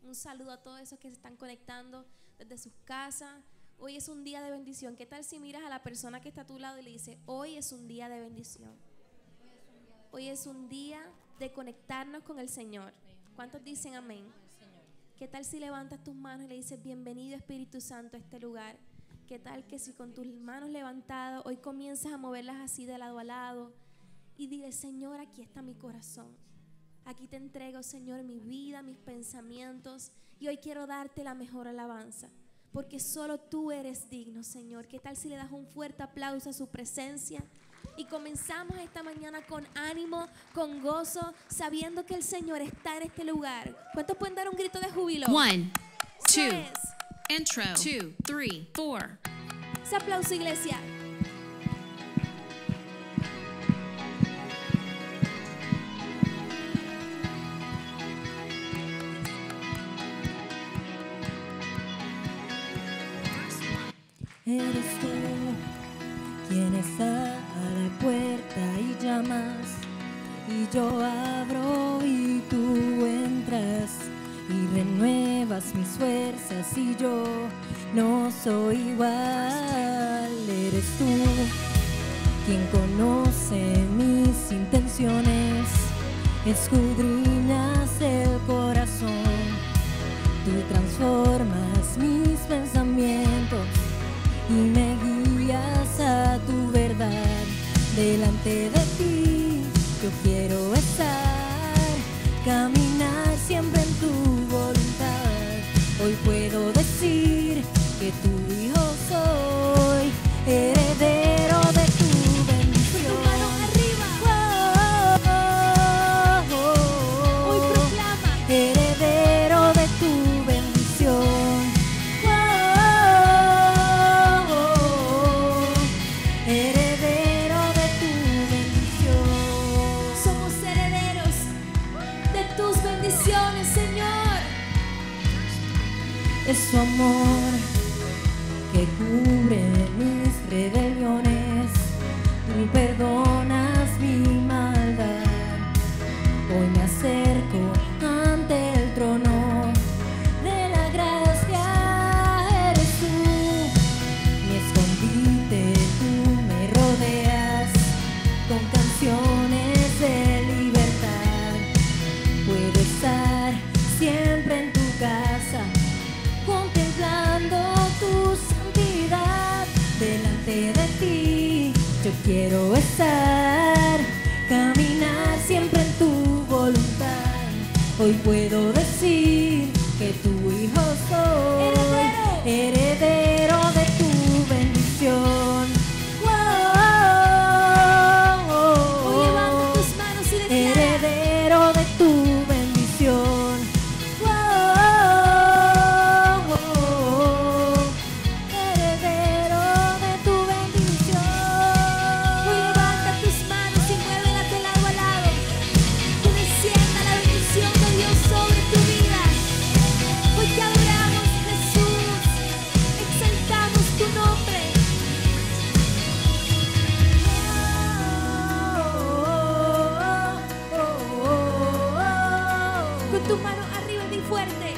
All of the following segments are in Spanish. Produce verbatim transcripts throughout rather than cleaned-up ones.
Un saludo a todos esos que se están conectando desde sus casas. Hoy es un día de bendición. ¿Qué tal si miras a la persona que está a tu lado y le dices, hoy es un día de bendición? Hoy es un día de conectarnos con el Señor. ¿Cuántos dicen amén? ¿Qué tal si levantas tus manos y le dices, bienvenido Espíritu Santo a este lugar? ¿Qué tal que si con tus manos levantadas hoy comienzas a moverlas así de lado a lado y dile, Señor, aquí está mi corazón. Aquí te entrego, Señor, mi vida, mis pensamientos, y hoy quiero darte la mejor alabanza, porque solo tú eres digno, Señor. ¿Qué tal si le das un fuerte aplauso a su presencia? Y comenzamos esta mañana con ánimo, con gozo, sabiendo que el Señor está en este lugar. ¿Cuántos pueden dar un grito de júbilo? One, two, Tres. intro, two, three, four. Ese aplauso, iglesia. Eres tú quien está a la puerta y llamas, y yo abro y tú entras y renuevas mis fuerzas, y yo no soy igual. Eres tú quien conoce mis intenciones, escudriñas el corazón, tú transformas mis pensamientos y me guías a tu verdad. Delante de ti yo quiero estar, caminar siempre en tu voluntad. Hoy puedo decir que tu hijo soy, heredero de tu bendición. Con tu mano arriba. Oh, oh, oh. Hoy proclama. Heredero de tu bendición. Señor, es su amor que cubre mis rebeliones, tú perdonas mi maldad. Hoy me acerco ante el trono de la gracia. Eres tú mi escondite, tú me rodeas con canciones de libertad. Puedo estar siempre en tu casa, contemplando tu santidad. Delante de ti yo quiero estar, caminar siempre en tu voluntad. Hoy puedo decir que tu hijo soy, heredero de tu bendición. hoy levanta tus manos y declara, Heredero de tu bendición. Oh, oh, oh. Heredero de tu bendición. hoy levanta tus manos y muévelas de lado a lado. Que descienda la bendición de Dios sobre tu vida. Hoy te adoramos, Jesús, exaltamos tu nombre. Con tu mano arriba y fuerte.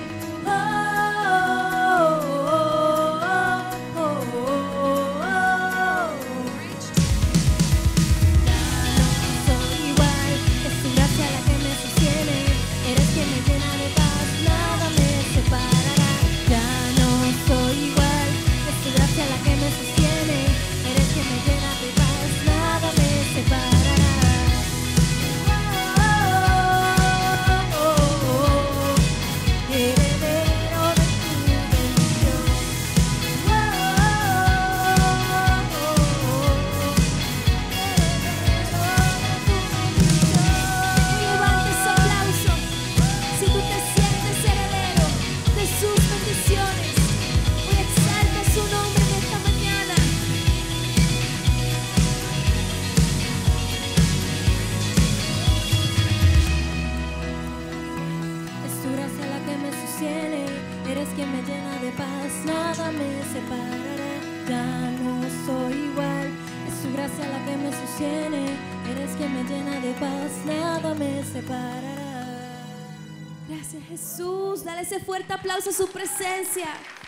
Soy igual, es tu gracia la que me sostiene, eres quien me llena de paz, nada me separará. Ya no soy igual, es tu gracia la que me sostiene, eres quien me llena de paz, nada me separará. Heredero de tu bendición. Levanta ese aplauso. Si tú te sientes heredero de sus bendiciones, hoy exalta su nombre en esta mañana. Es tu gracia la que me sostiene, eres quien me llena de paz, nada me separará. Ya no soy igual, es tu gracia la que me sostiene, eres quien me llena de paz, nada me separará. Gracias, Jesús. Dale ese fuerte aplauso a su presencia.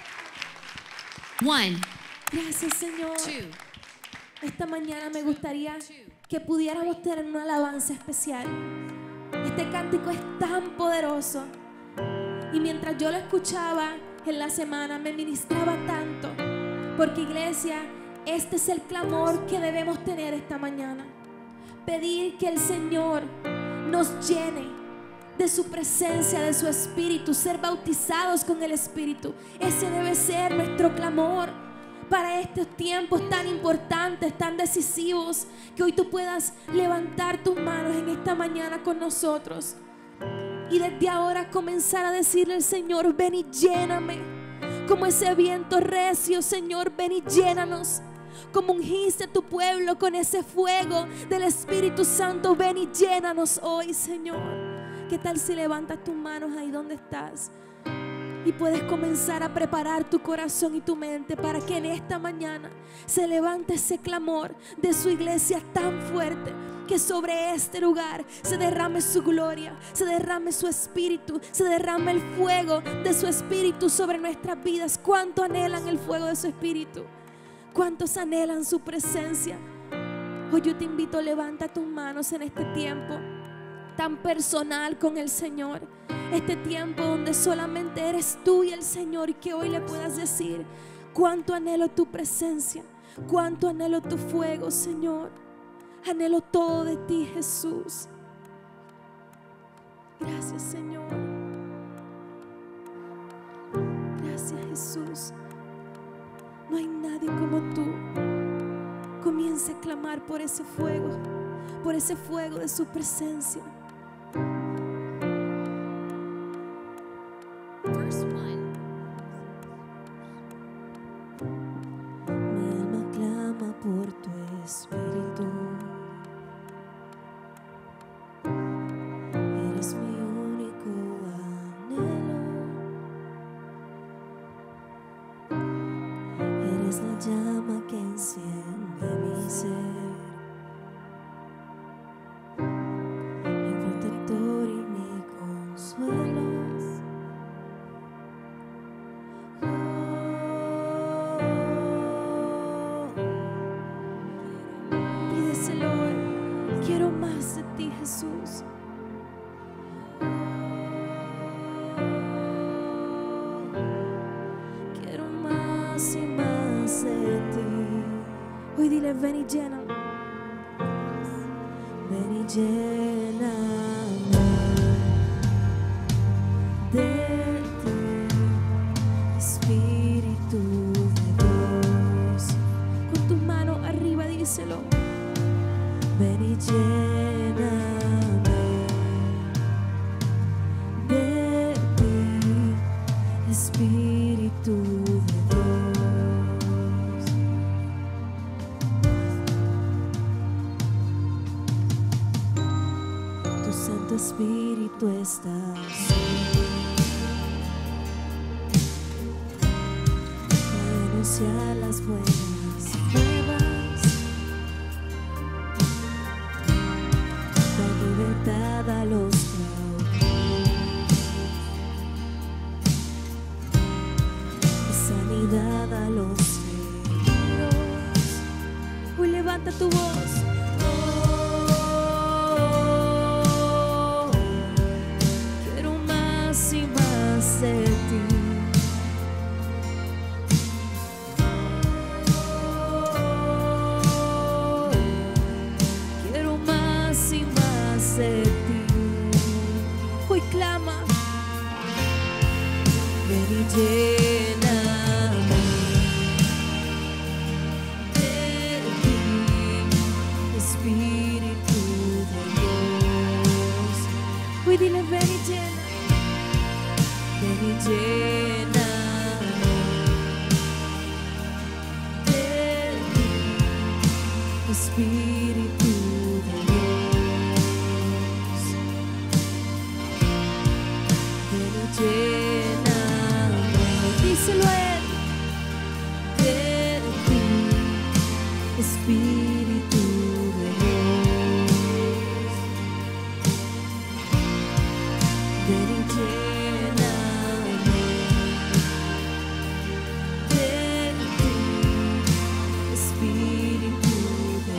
One, Gracias, Señor. two, Esta mañana me gustaría que pudiéramos tener una alabanza especial. Este cántico es tan poderoso. Y mientras yo lo escuchaba en la semana, me ministraba tanto. Porque, iglesia, este es el clamor que debemos tener esta mañana. Pedir que el Señor nos llene de su presencia, de su Espíritu, ser bautizados con el Espíritu. Ese debe ser nuestro clamor para estos tiempos tan importantes, tan decisivos, que hoy tú puedas levantar tus manos en esta mañana con nosotros y desde ahora comenzar a decirle al Señor: ven y lléname, como ese viento recio. Señor, ven y llénanos, como ungiste a tu pueblo con ese fuego del Espíritu Santo. Ven y llénanos hoy, Señor. ¿Qué tal si levantas tus manos ahí donde estás y puedes comenzar a preparar tu corazón y tu mente para que en esta mañana se levante ese clamor de su iglesia tan fuerte, que sobre este lugar se derrame su gloria, se derrame su Espíritu, se derrame el fuego de su Espíritu sobre nuestras vidas? ¿Cuánto anhelan el fuego de su Espíritu? ¿Cuántos anhelan su presencia? Hoy yo te invito, levanta tus manos en este tiempo tan personal con el Señor, este tiempo donde solamente eres tú y el Señor, y que hoy le puedas decir: cuánto anhelo tu presencia, cuánto anhelo tu fuego, Señor. Anhelo todo de ti, Jesús. Gracias, Señor. Gracias, Jesús. No hay nadie como tú. Comience a clamar por ese fuego, por ese fuego de su presencia. verse one. Mi alma clama por tu Espíritu. Eres mi único anhelo. Eres la llama que enciende mi ser. Mi protector y mi consuelo. Quiero más de ti, Jesús. Quiero más y más de ti. Hoy dile: ven y lléname. Ven y lléname de ti, Espíritu de Dios. Con tus manos arriba, díselo. Ven y lléname de ti, Espíritu de Dios. Tu Santo Espíritu está aquí para anunciar las buenas nuevas. Libertad a los cautivos y sanidad a los heridos. Hoy levanta tu voz. Oh, quiero más y más de ti. De ti. Hoy clama: ven y lléname de ti, ven y lléname de ti, Espíritu de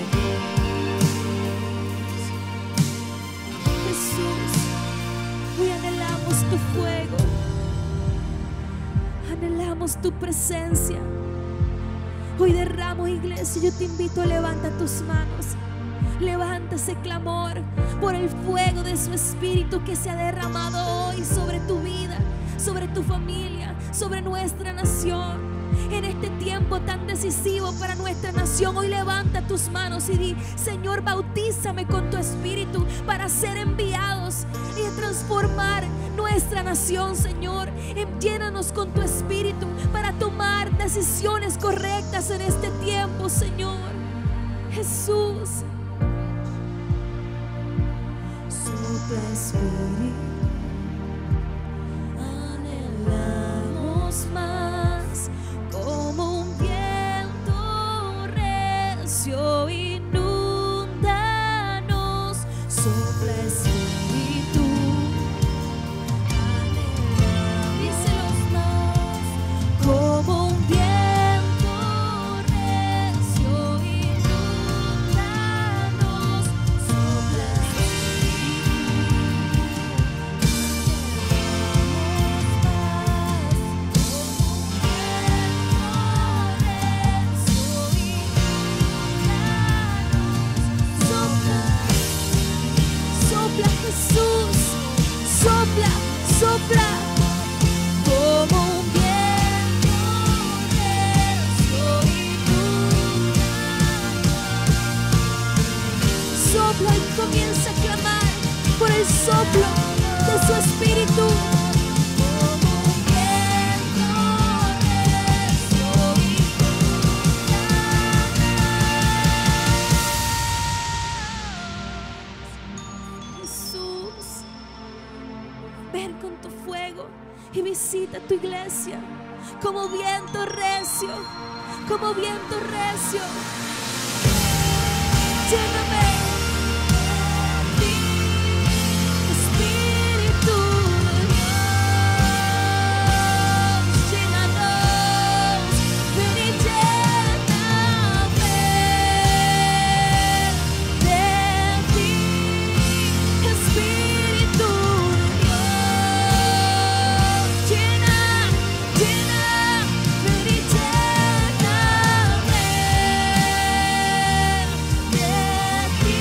Dios. Jesús, hoy anhelamos tu fuego, anhelamos tu presencia. Hoy derramo, iglesia, yo te invito a levantar tus manos. Levanta ese clamor por el fuego de su Espíritu que se ha derramado hoy sobre tu vida, sobre tu familia, sobre nuestra nación. En este tiempo tan decisivo para nuestra nación, hoy levanta tus manos y di: Señor, bautízame con tu Espíritu para ser enviados y transformar nuestra nación, Señor. Llénanos con tu Espíritu para tomar decisiones correctas en este tiempo, Señor. Jesús, sopla Espíritu, anhelamos más, como un viento recio, inúndanos, sopla Espíritu, anhelamos, díselos más, como un viento recio, inúndanos, sopla Jesús, sopla, sopla, como un viento recio, inúndanos. Sopla y comienza a clamar por el soplo de su Espíritu. Como un viento recio, inúndanos. Jesús, ven con tu fuego y visita tu iglesia como viento recio, como viento recio. Lléname, Espíritu de Dios, llénanos, ven y lléname de ti, Espíritu de Dios, llena, llena, ven y lléname de ti,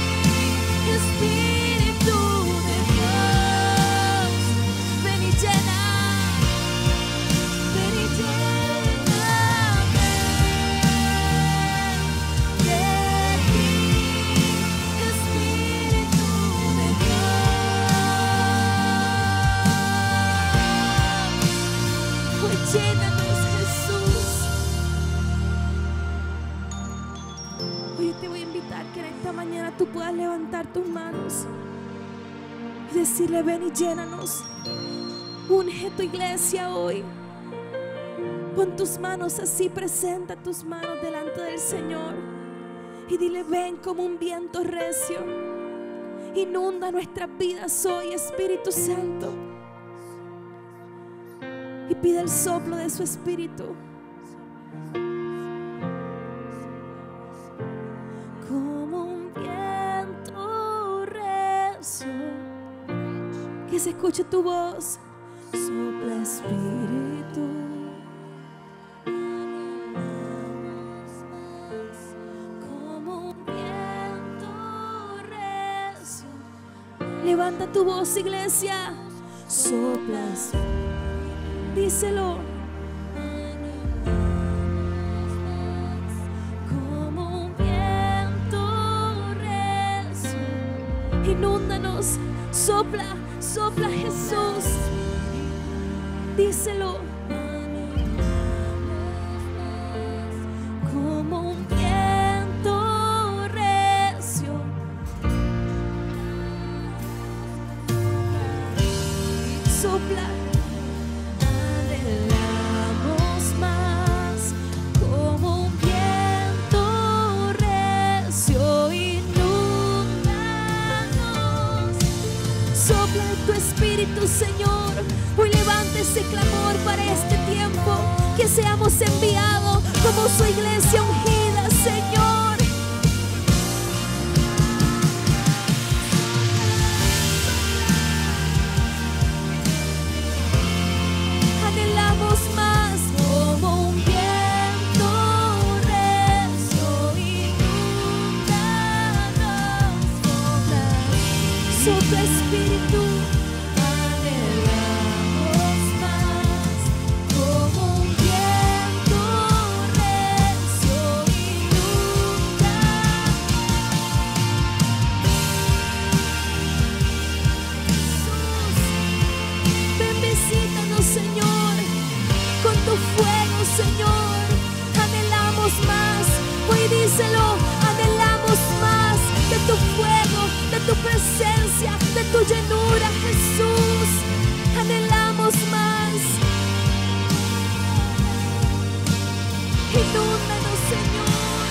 Espíritu de Dios, ven y llena, ven y lléname de ti, Espíritu de Dios. Hoy llénanos, Jesús. Hoy te voy a invitar que en esta mañana tú puedas levantar tus manos y decirle: ven y llénanos. Unge tu iglesia hoy. Pon tus manos así, presenta tus manos delante del Señor y dile: ven como un viento recio, inunda nuestras vidas hoy, Espíritu Santo. Y pide el soplo de su Espíritu. Como un viento recio, que se escuche tu voz. Sopla, Espíritu. Como un viento recio. Levanta tu voz, iglesia. Sopla, Espíritu. Díselo. Como un viento recio, inúndanos, sopla, sopla, Jesús. Díselo. Como un viento recio, sopla. Anhelamos más, como un viento recio, inúndanos. Sopla tu espíritu, Señor. Hoy levanta ese clamor para este tiempo, que seamos enviados como su iglesia ungida, Señor. Anhelamos más, como un viento recio inundanos. Sopla, sopla espíritu. Anhelamos más, como un viento recio inundanos. Ven, visítanos, Señor, con tu fuego, Señor. Anhelamos más. Hoy díselo, anhelamos más de tu fuego, de tu presencia, de tu llenura, Jesús. Anhelamos más. Inúndanos, Señor.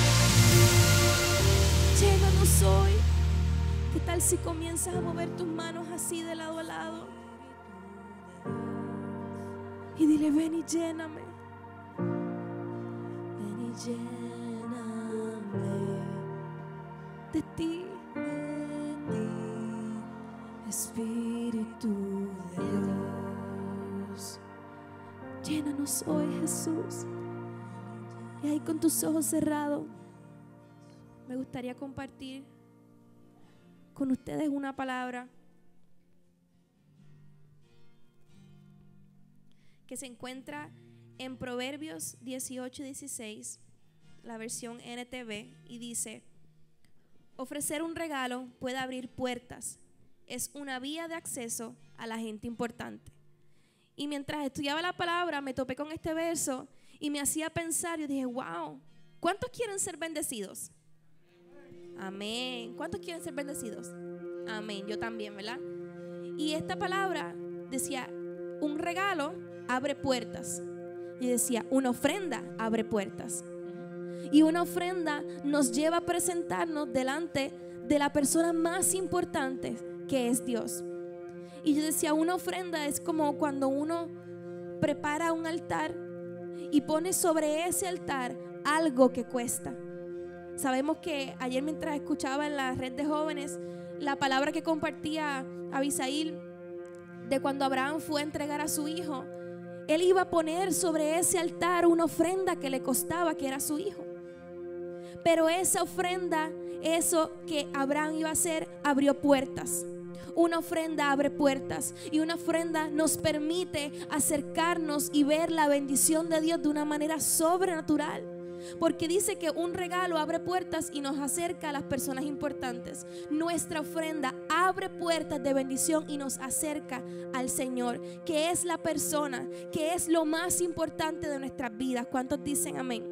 Llénanos hoy. ¿Qué tal si comienzas a mover tus manos así de lado a lado? Y dile, ven y lléname. Ven y lléname de ti, de ti, Espíritu de Dios. Llénanos hoy, Jesús. Y ahí con tus ojos cerrados, me gustaría compartir con ustedes una palabra que se encuentra en Proverbios dieciocho dieciséis, la versión N T V, y dice: ofrecer un regalo puede abrir puertas, es una vía de acceso a la gente importante. Y mientras estudiaba la palabra me topé con este verso y me hacía pensar. Yo dije, wow, ¿cuántos quieren ser bendecidos? Amén. ¿Cuántos quieren ser bendecidos? Amén, yo también, ¿verdad? Y esta palabra decía, un regalo abre puertas. Y decía, una ofrenda abre puertas. Y una ofrenda nos lleva a presentarnos delante de la persona más importante, que es Dios. Y yo decía, una ofrenda es como cuando uno prepara un altar y pone sobre ese altar algo que cuesta. Sabemos que ayer, mientras escuchaba en la red de jóvenes la palabra que compartía Abisail de cuando Abraham fue a entregar a su hijo, él iba a poner sobre ese altar una ofrenda que le costaba, que era su hijo. Pero esa ofrenda, eso que Abraham iba a hacer, abrió puertas. Una ofrenda abre puertas, y una ofrenda nos permite acercarnos y ver la bendición de Dios de una manera sobrenatural. Porque dice que un regalo abre puertas y nos acerca a las personas importantes. Nuestra ofrenda abre puertas de bendición y nos acerca al Señor, que es la persona, que es lo más importante de nuestras vidas. ¿Cuántos dicen amén?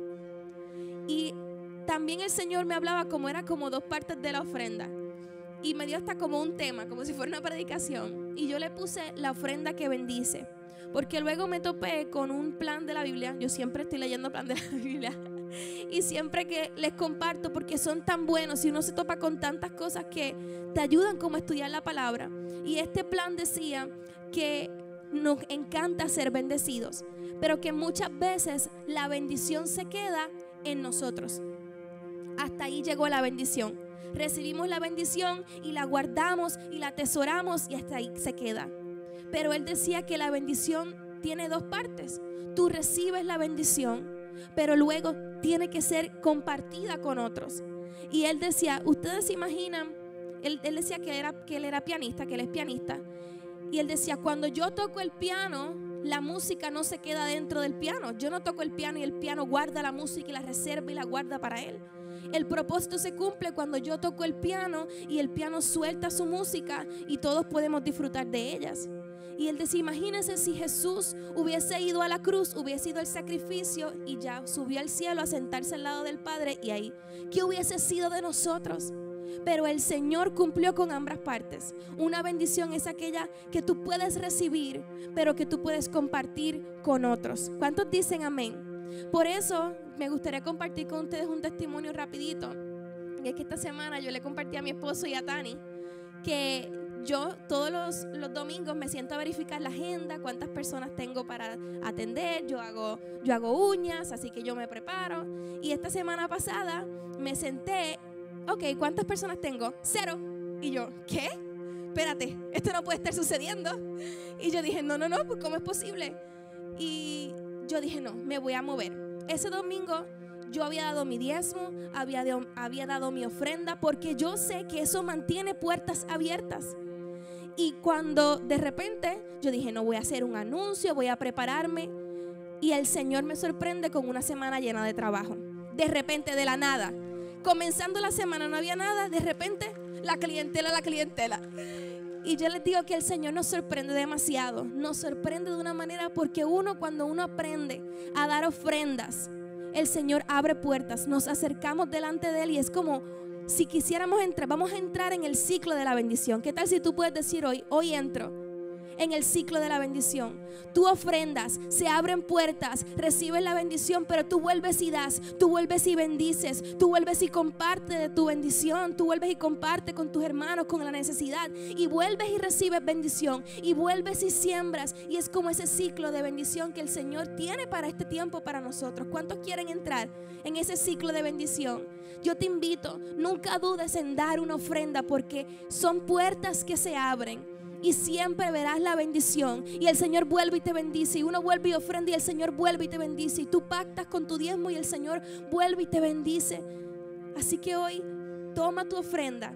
Y también el Señor me hablaba como era como dos partes de la ofrenda. Y me dio hasta como un tema, como si fuera una predicación. Y yo le puse la ofrenda que bendice. Porque luego me topé con un plan de la Biblia. Yo siempre estoy leyendo plan de la Biblia. Y siempre que les comparto, porque son tan buenos y uno se topa con tantas cosas que te ayudan como a estudiar la palabra. Y este plan decía que nos encanta ser bendecidos, pero que muchas veces la bendición se queda en nosotros. Hasta ahí llegó la bendición. Recibimos la bendición y la guardamos y la atesoramos y hasta ahí se queda. Pero él decía que la bendición tiene dos partes. Tú recibes la bendición, pero luego tiene que ser compartida con otros. Y él decía, ustedes se imaginan, él, él decía que, era, que él era pianista, que él es pianista. Y él decía, cuando yo toco el piano, la música no se queda dentro del piano. Yo no toco el piano y el piano guarda la música y la reserva y la guarda para él. El propósito se cumple cuando yo toco el piano y el piano suelta su música y todos podemos disfrutar de ellas. Y él decía, imagínense si Jesús hubiese ido a la cruz, hubiese ido al sacrificio y ya subió al cielo a sentarse al lado del Padre, y ahí, ¿qué hubiese sido de nosotros? Pero el Señor cumplió con ambas partes. Una bendición es aquella que tú puedes recibir, pero que tú puedes compartir con otros. ¿Cuántos dicen amén? Por eso me gustaría compartir con ustedes un testimonio rapidito. Y es que esta semana yo le compartí a mi esposo y a Tani que yo todos los, los domingos me siento a verificar la agenda, cuántas personas tengo para atender. Yo hago, yo hago uñas, así que yo me preparo. Y esta semana pasada me senté, ok, ¿cuántas personas tengo? Cero. Y yo, ¿qué? Espérate, esto no puede estar sucediendo. Y yo dije, no, no, no, pues ¿cómo es posible? Y yo dije, no, me voy a mover. Ese domingo yo había dado mi diezmo, había, de, había dado mi ofrenda, porque yo sé que eso mantiene puertas abiertas. Y cuando de repente yo dije, no, voy a hacer un anuncio, voy a prepararme, y el Señor me sorprende con una semana llena de trabajo. De repente, de la nada, comenzando la semana no había nada, de repente la clientela, la clientela. Y yo les digo que el Señor nos sorprende demasiado, nos sorprende de una manera, porque uno, cuando uno aprende a dar ofrendas, el Señor abre puertas, nos acercamos delante de Él y es como si quisiéramos entrar, vamos a entrar en el ciclo de la bendición. ¿Qué tal si tú puedes decir hoy, hoy entro en el ciclo de la bendición? Tú ofrendas, se abren puertas, recibes la bendición, pero tú vuelves y das, tú vuelves y bendices, tú vuelves y compartes de tu bendición, tú vuelves y compartes con tus hermanos, con la necesidad, y vuelves y recibes bendición, y vuelves y siembras, y es como ese ciclo de bendición que el Señor tiene para este tiempo para nosotros. ¿Cuántos quieren entrar en ese ciclo de bendición? Yo te invito, nunca dudes en dar una ofrenda, porque son puertas que se abren y siempre verás la bendición, y el Señor vuelve y te bendice, y uno vuelve y ofrenda y el Señor vuelve y te bendice, y tú pactas con tu diezmo y el Señor vuelve y te bendice. Así que hoy toma tu ofrenda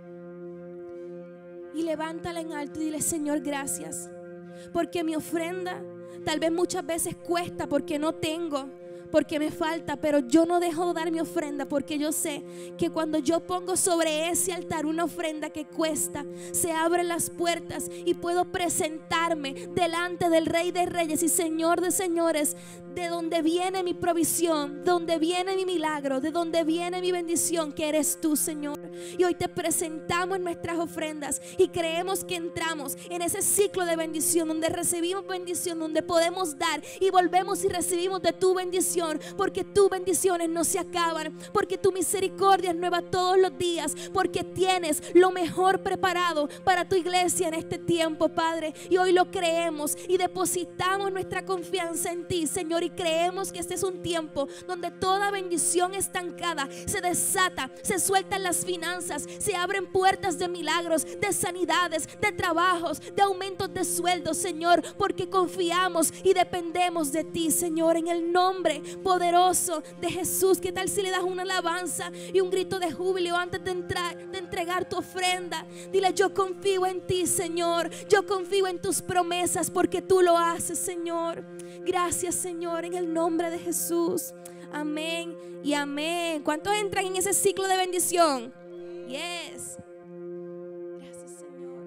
y levántala en alto y dile, Señor, gracias, porque mi ofrenda tal vez muchas veces cuesta, porque no tengo, porque me falta, pero yo no dejo de dar mi ofrenda, porque yo sé que cuando yo pongo sobre ese altar una ofrenda que cuesta, se abren las puertas y puedo presentarme delante del Rey de Reyes y Señor de Señores, de donde viene mi provisión, de donde viene mi milagro, de donde viene mi bendición, que eres tú, Señor. Y hoy te presentamos nuestras ofrendas y creemos que entramos en ese ciclo de bendición, donde recibimos bendición, donde podemos dar y volvemos y recibimos de tu bendición, porque tus bendiciones no se acaban, porque tu misericordia es nueva todos los días, porque tienes lo mejor preparado para tu iglesia en este tiempo, Padre. Y hoy lo creemos y depositamos nuestra confianza en ti, Señor, y creemos que este es un tiempo donde toda bendición estancada se desata, se sueltan las finanzas, se abren puertas de milagros, de sanidades, de trabajos, de aumentos de sueldos, Señor, porque confiamos y dependemos de ti, Señor, en el nombre poderoso de Jesús. ¿Qué tal si le das una alabanza y un grito de júbilo antes de entrar, de entregar tu ofrenda? Dile, yo confío en ti, Señor, yo confío en tus promesas, porque tú lo haces, Señor. Gracias, Señor, en el nombre de Jesús. Amén y amén. ¿Cuántos entran en ese ciclo de bendición? Yes. Gracias, Señor.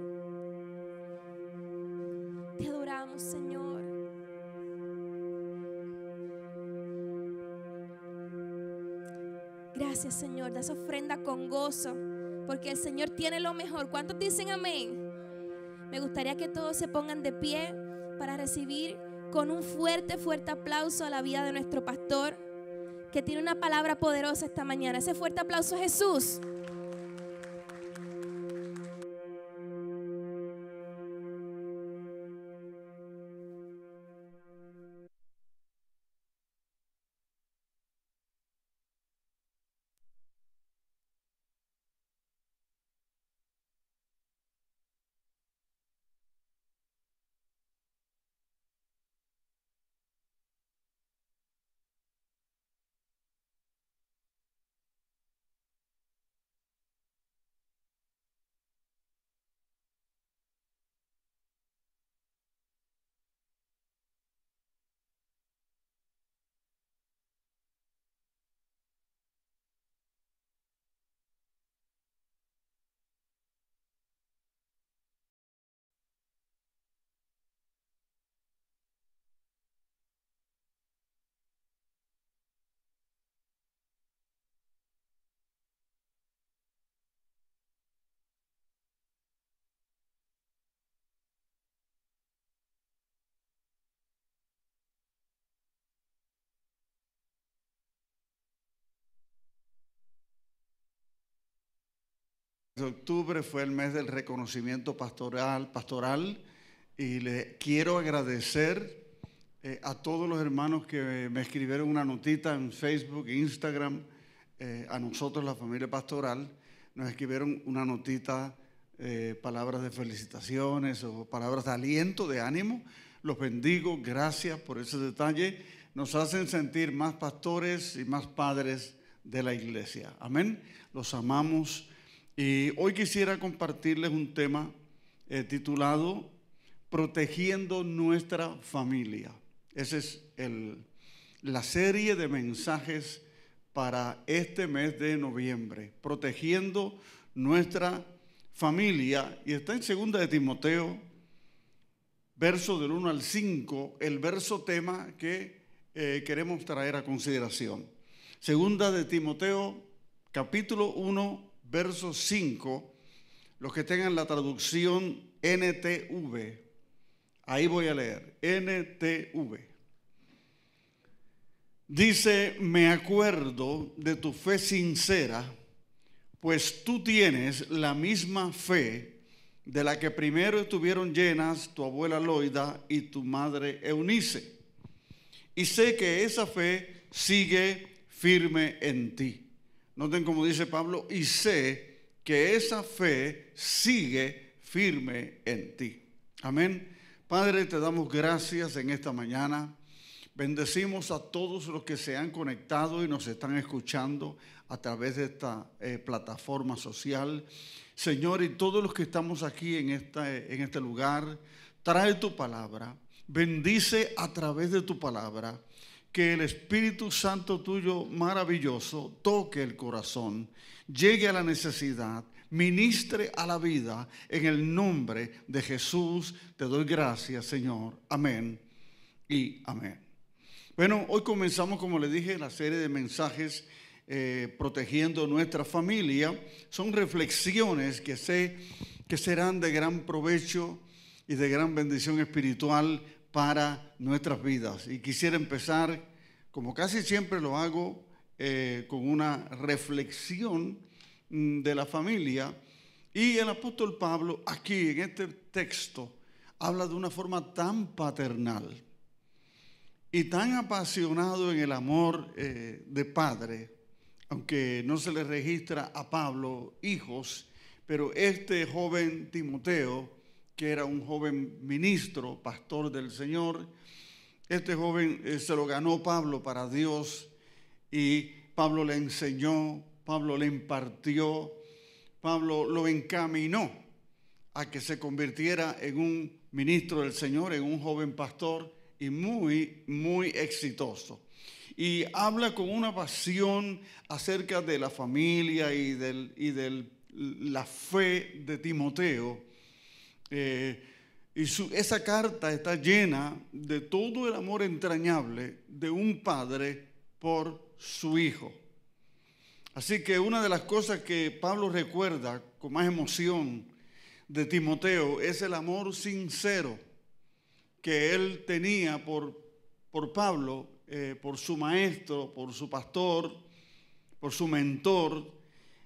Te adoramos, Señor. Gracias, Señor. Da esa ofrenda con gozo, porque el Señor tiene lo mejor. ¿Cuántos dicen amén? Me gustaría que todos se pongan de pie para recibir con un fuerte, fuerte aplauso a la vida de nuestro pastor, que tiene una palabra poderosa esta mañana. Ese fuerte aplauso a Jesús. De octubre fue el mes del reconocimiento pastoral, pastoral y le quiero agradecer eh, a todos los hermanos que me escribieron una notita en Facebook e Instagram, eh, a nosotros la familia pastoral, nos escribieron una notita, eh, palabras de felicitaciones o palabras de aliento, de ánimo. Los bendigo, gracias por ese detalle. Nos hacen sentir más pastores y más padres de la iglesia. Amén. Los amamos. Y hoy quisiera compartirles un tema eh, titulado Protegiendo nuestra familia. Esa es el, la serie de mensajes para este mes de noviembre. Protegiendo nuestra familia. Y está en segunda de Timoteo, verso del uno al cinco, el verso tema que eh, queremos traer a consideración. Segunda de Timoteo, capítulo uno, verso cinco, los que tengan la traducción N T V, ahí voy a leer, N T V. Dice, me acuerdo de tu fe sincera, pues tú tienes la misma fe de la que primero estuvieron llenas tu abuela Loida y tu madre Eunice. Y sé que esa fe sigue firme en ti. Noten como dice Pablo, y sé que esa fe sigue firme en ti. Amén. Padre, te damos gracias en esta mañana. Bendecimos a todos los que se han conectado y nos están escuchando a través de esta eh, plataforma social. Señor, y todos los que estamos aquí en, esta, en este lugar, trae tu palabra. Bendice a través de tu palabra. Que el Espíritu Santo tuyo maravilloso toque el corazón, llegue a la necesidad, ministre a la vida. En el nombre de Jesús te doy gracias, Señor. Amén y amén. Bueno, hoy comenzamos, como les dije, la serie de mensajes eh, protegiendo nuestra familia. Son reflexiones que sé que serán de gran provecho y de gran bendición espiritual para nuestras vidas. Y quisiera empezar, como casi siempre lo hago, eh, con una reflexión de la familia. Y el apóstol Pablo aquí en este texto habla de una forma tan paternal y tan apasionado en el amor eh, de padre, aunque no se le registra a Pablo hijos, pero este joven Timoteo, que era un joven ministro, pastor del Señor. Este joven eh, se lo ganó Pablo para Dios y Pablo le enseñó, Pablo le impartió, Pablo lo encaminó a que se convirtiera en un ministro del Señor, en un joven pastor y muy, muy exitoso. Y habla con una pasión acerca de la familia y de y del, la fe de Timoteo. Eh, y su, esa carta está llena de todo el amor entrañable de un padre por su hijo. Así que una de las cosas que Pablo recuerda con más emoción de Timoteo es el amor sincero que él tenía por, por Pablo, eh, por su maestro, por su pastor, por su mentor.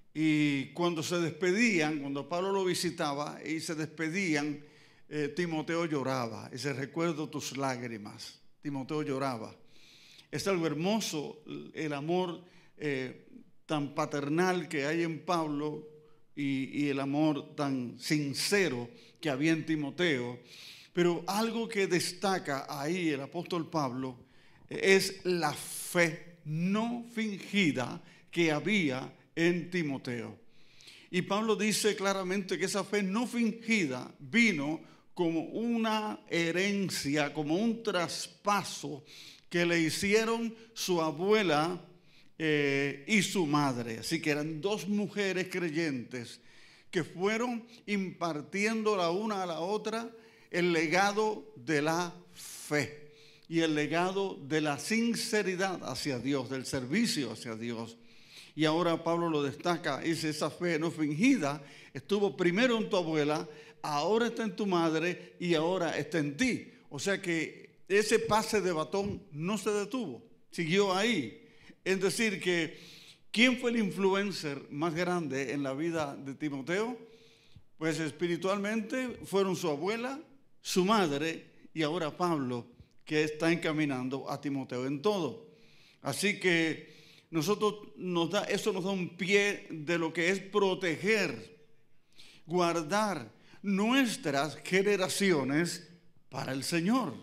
Y cuando se despedían, cuando Pablo lo visitaba y se despedían, eh, Timoteo lloraba. Ese recuerdo tus lágrimas. Timoteo lloraba. Es algo hermoso el amor eh, tan paternal que hay en Pablo y, y el amor tan sincero que había en Timoteo. Pero algo que destaca ahí el apóstol Pablo es la fe no fingida que había en Timoteo. Y Pablo dice claramente que esa fe no fingida vino como una herencia, como un traspaso que le hicieron su abuela eh, y su madre. Así que eran dos mujeres creyentes que fueron impartiendo la una a la otra el legado de la fe y el legado de la sinceridad hacia Dios, del servicio hacia Dios. Y ahora Pablo lo destaca, dice, esa fe no fingida estuvo primero en tu abuela, ahora está en tu madre y ahora está en ti. O sea que ese pase de batón no se detuvo, siguió ahí. Es decir, que, ¿Quién fue el influencer más grande en la vida de Timoteo? Pues espiritualmente fueron su abuela, su madre y ahora Pablo, que está encaminando a Timoteo en todo. Así que nosotros nos da, eso nos da un pie de lo que es proteger, guardar nuestras generaciones para el Señor.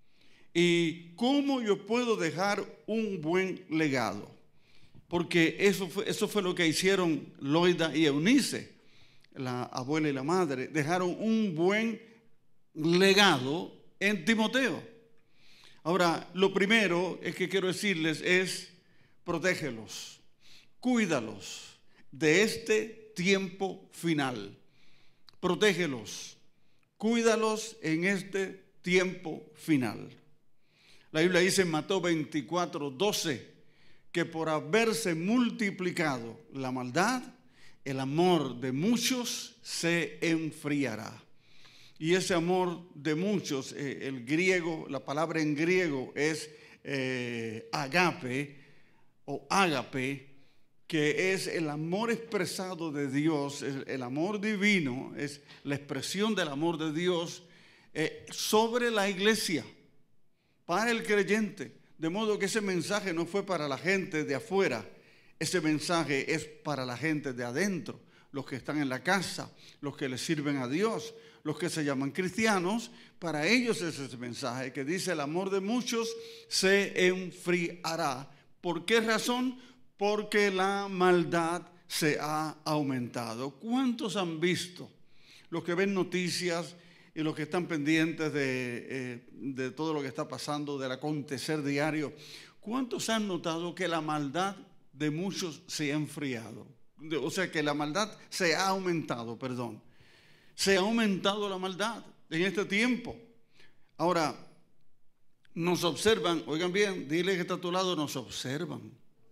¿Y cómo yo puedo dejar un buen legado? Porque eso fue, eso fue lo que hicieron Loida y Eunice, la abuela y la madre. Dejaron un buen legado en Timoteo. Ahora, lo primero es que quiero decirles es: protégelos, cuídalos de este tiempo final. Protégelos, cuídalos en este tiempo final. La Biblia dice en Mateo veinticuatro, doce, que por haberse multiplicado la maldad, el amor de muchos se enfriará. Y ese amor de muchos, eh, el griego, la palabra en griego es eh, agape o ágape, que es el amor expresado de Dios, el, el amor divino, es la expresión del amor de Dios eh, sobre la iglesia, para el creyente. De modo que ese mensaje no fue para la gente de afuera, ese mensaje es para la gente de adentro, los que están en la casa, los que le sirven a Dios, los que se llaman cristianos. Para ellos es ese mensaje que dice: el amor de muchos se enfriará. ¿Por qué razón? Porque la maldad se ha aumentado. ¿Cuántos han visto? Los que ven noticias y los que están pendientes de, eh, de todo lo que está pasando, del acontecer diario, ¿cuántos han notado que la maldad de muchos se ha enfriado? O sea, que la maldad se ha aumentado, perdón. Se ha aumentado la maldad en este tiempo. Ahora, nos observan, oigan bien, dile que está a tu lado, nos observan.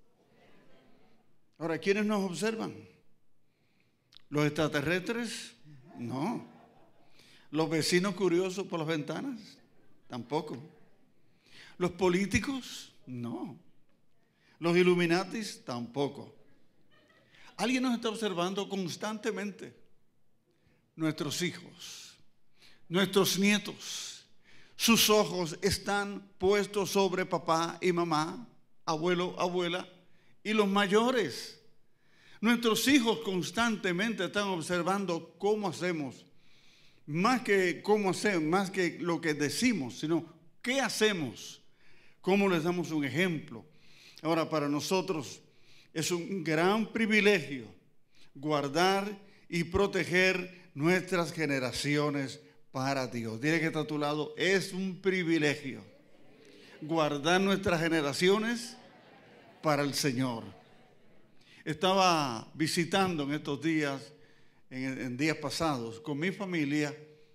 Ahora, ¿quiénes nos observan? ¿Los extraterrestres? No. ¿Los vecinos curiosos por las ventanas? Tampoco. ¿Los políticos? No. ¿Los Illuminatis? Tampoco. Alguien nos está observando constantemente. Nuestros hijos, nuestros nietos, sus ojos están puestos sobre papá y mamá, abuelo, abuela y los mayores. Nuestros hijos constantemente están observando cómo hacemos. Más que cómo hacemos, más que lo que decimos, sino qué hacemos, cómo les damos un ejemplo. Ahora, para nosotros es un gran privilegio guardar y proteger nuestras generaciones para Dios. Dile que está a tu lado, es un privilegio guardar nuestras generaciones para el Señor. Estaba visitando en estos días, en, en días pasados, con mi familia,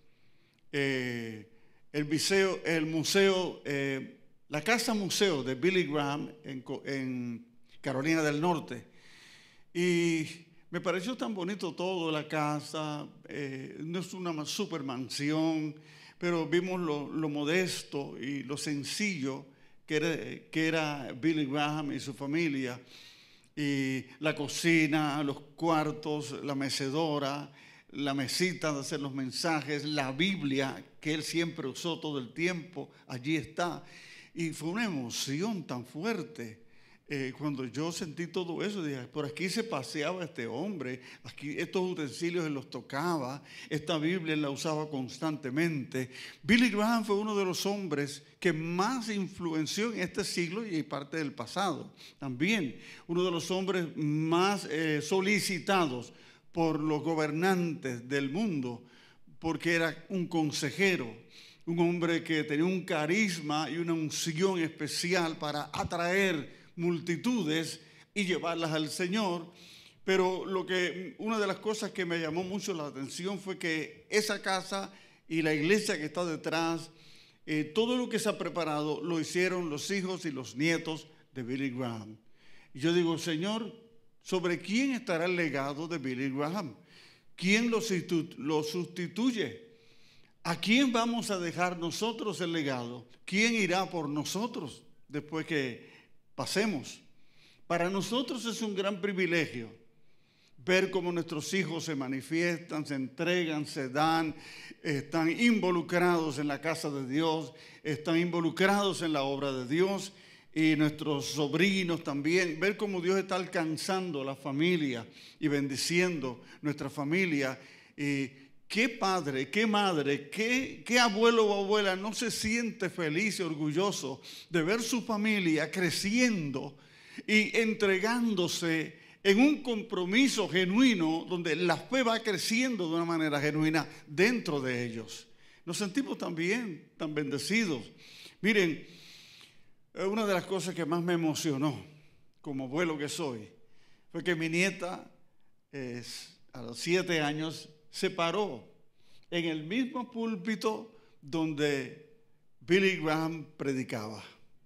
eh, el museo, el museo eh, la casa museo de Billy Graham en, en Carolina del Norte. Y me pareció tan bonito todo, la casa, eh, no es una super mansión, pero vimos lo, lo modesto y lo sencillo que era, que era Billy Graham y su familia. Y la cocina, los cuartos, la mecedora, la mesita de hacer los mensajes, la Biblia que él siempre usó todo el tiempo, allí está. Y fue una emoción tan fuerte. Eh, cuando yo sentí todo eso, dije, por aquí se paseaba este hombre, aquí estos utensilios él los tocaba, esta Biblia él la usaba constantemente. Billy Graham fue uno de los hombres que más influenció en este siglo y parte del pasado. También uno de los hombres más eh, solicitados por los gobernantes del mundo, porque era un consejero, un hombre que tenía un carisma y una unción especial para atraer multitudes y llevarlas al Señor. Pero lo que, una de las cosas que me llamó mucho la atención fue que esa casa y la iglesia que está detrás, eh, todo lo que se ha preparado lo hicieron los hijos y los nietos de Billy Graham. Y yo digo, Señor, ¿sobre quién estará el legado de Billy Graham? ¿Quién lo sustituye? ¿A quién vamos a dejar nosotros el legado? ¿Quién irá por nosotros después que pasemos? Para nosotros es un gran privilegio ver cómo nuestros hijos se manifiestan, se entregan, se dan, están involucrados en la casa de Dios, están involucrados en la obra de Dios, y nuestros sobrinos también, ver cómo Dios está alcanzando la familia y bendiciendo nuestra familia. Y qué padre, qué madre, qué, qué abuelo o abuela no se siente feliz y orgulloso de ver su familia creciendo y entregándose en un compromiso genuino donde la fe va creciendo de una manera genuina dentro de ellos. Nos sentimos también tan bendecidos. Miren, una de las cosas que más me emocionó como abuelo que soy fue que mi nieta eh, a los siete años se paró en el mismo púlpito donde Billy Graham predicaba.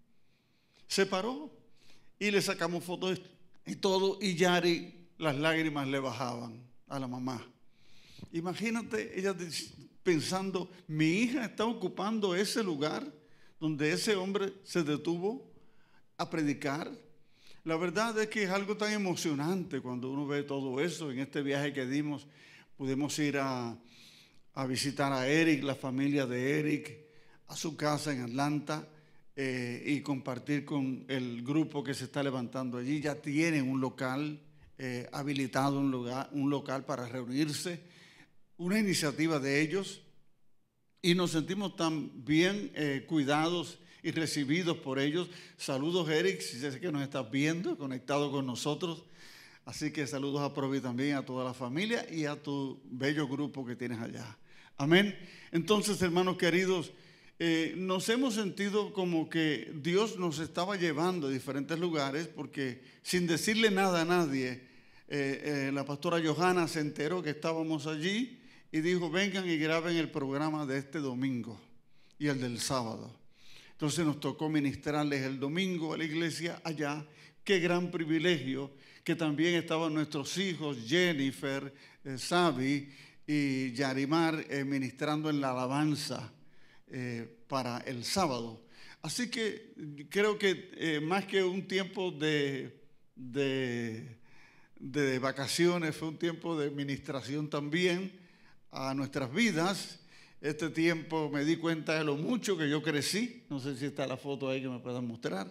Se paró y le sacamos fotos y todo, y Yari, las lágrimas le bajaban a la mamá. Imagínate ella pensando, mi hija está ocupando ese lugar donde ese hombre se detuvo a predicar. La verdad es que es algo tan emocionante cuando uno ve todo eso. En este viaje que dimos, pudimos ir a, a visitar a Eric, la familia de Eric, a su casa en Atlanta, eh, y compartir con el grupo que se está levantando allí. Ya tienen un local eh, habilitado, un, lugar, un local para reunirse, una iniciativa de ellos. Y nos sentimos tan bien eh, cuidados y recibidos por ellos. Saludos, Eric, si sé que nos estás viendo, conectado con nosotros. Así que saludos a Provi también, a toda la familia y a tu bello grupo que tienes allá. Amén. Entonces, hermanos queridos, eh, nos hemos sentido como que Dios nos estaba llevando a diferentes lugares, porque sin decirle nada a nadie, eh, eh, la pastora Johanna se enteró que estábamos allí y dijo, vengan y graben el programa de este domingo y el del sábado. Entonces nos tocó ministrarles el domingo a la iglesia allá. Qué gran privilegio que también estaban nuestros hijos Jennifer, eh, Sabi y Yarimar eh, ministrando en la alabanza eh, para el sábado. Así que creo que eh, más que un tiempo de, de, de vacaciones, fue un tiempo de ministración también a nuestras vidas. Este tiempo me di cuenta de lo mucho que yo crecí. No sé si está la foto ahí que me puedan mostrar.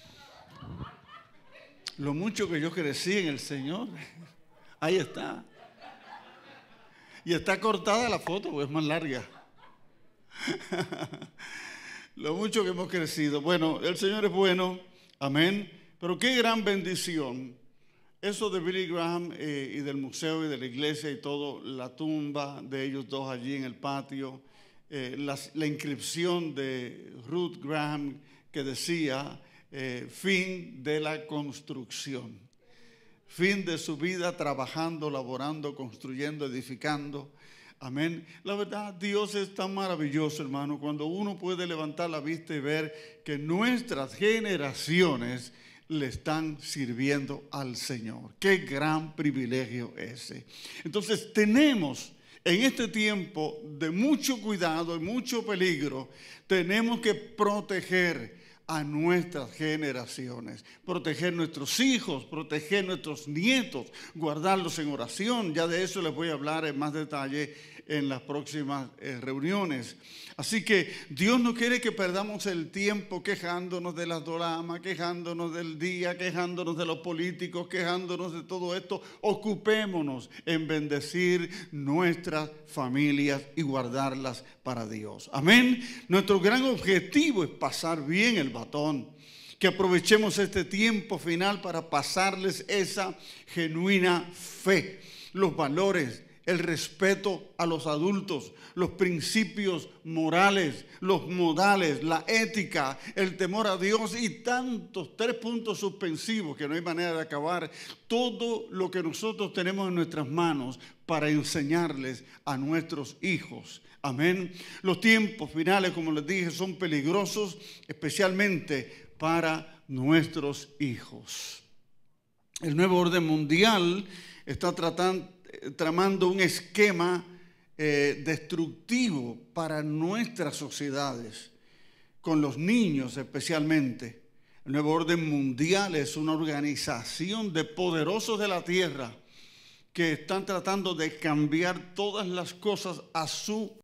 Lo mucho que yo crecí en el Señor. Ahí está. Y está cortada la foto, pues es más larga. Lo mucho que hemos crecido. Bueno, el Señor es bueno. Amén. Pero qué gran bendición. Eso de Billy Graham eh, y del museo y de la iglesia y todo, la tumba de ellos dos allí en el patio, eh, la, la inscripción de Ruth Graham que decía, eh, fin de la construcción, fin de su vida trabajando, laborando, construyendo, edificando. Amén. La verdad, Dios es tan maravilloso, hermano, cuando uno puede levantar la vista y ver que nuestras generaciones le están sirviendo al Señor. Qué gran privilegio ese. Entonces tenemos en este tiempo de mucho cuidado y mucho peligro, tenemos que proteger a nuestras generaciones, proteger nuestros hijos, proteger nuestros nietos, guardarlos en oración. Ya de eso les voy a hablar en más detalle en las próximas eh, reuniones. Así que Dios no quiere que perdamos el tiempo quejándonos de las doramas, quejándonos del día, quejándonos de los políticos, quejándonos de todo esto. Ocupémonos en bendecir nuestras familias y guardarlas para Dios. Amén. Nuestro gran objetivo es pasar bien el batón. Que aprovechemos este tiempo final para pasarles esa genuina fe, los valores, el respeto a los adultos, los principios morales, los modales, la ética, el temor a Dios y tantos tres puntos suspensivos que no hay manera de acabar. Todo lo que nosotros tenemos en nuestras manos para enseñarles a nuestros hijos. Amén. Los tiempos finales, como les dije, son peligrosos, especialmente para nuestros hijos. El nuevo orden mundial está tratando tramando un esquema eh, destructivo para nuestras sociedades, con los niños especialmente. El nuevo orden mundial es una organización de poderosos de la tierra que están tratando de cambiar todas las cosas a su